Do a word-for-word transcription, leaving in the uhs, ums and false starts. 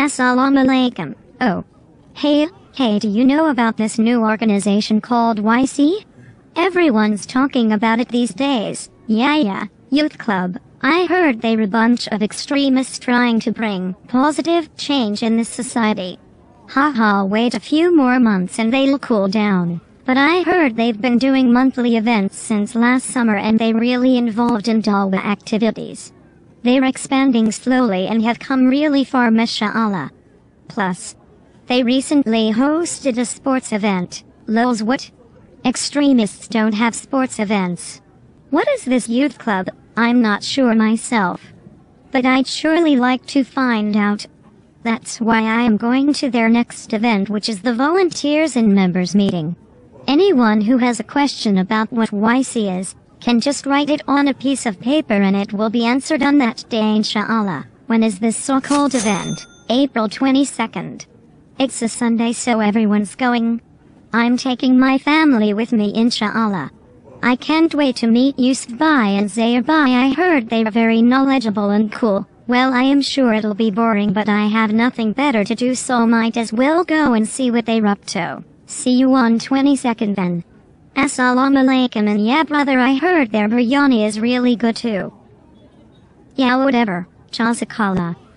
Assalamu alaikum. Oh. Hey, hey, do you know about this new organization called Y C I? Everyone's talking about it these days. Yeah, yeah, youth club. I heard they're a bunch of extremists trying to bring positive change in this society. Haha, wait a few more months and they'll cool down. But I heard they've been doing monthly events since last summer and they really involved in dawah activities. They're expanding slowly and have come really far, mashallah. Plus, they recently hosted a sports event. Lols, what? Extremists don't have sports events. What is this youth club? I'm not sure myself. But I'd surely like to find out. That's why I am going to their next event, which is the Volunteers and Members meeting. Anyone who has a question about what Y C I is, can just write it on a piece of paper and it will be answered on that day, inshallah. When is this so-called event? April twenty-second. It's a Sunday, so everyone's going. I'm taking my family with me, inshallah. I can't wait to meet Yusuf Bhai and Zayer Bhai. I heard they are very knowledgeable and cool. Well, I am sure it'll be boring, but I have nothing better to do, so might as well go and see what they're up to. See you on twenty-second then. Assalamu alaikum, and yeah brother, I heard their biryani is really good too. Yeah, whatever. Jazakallah.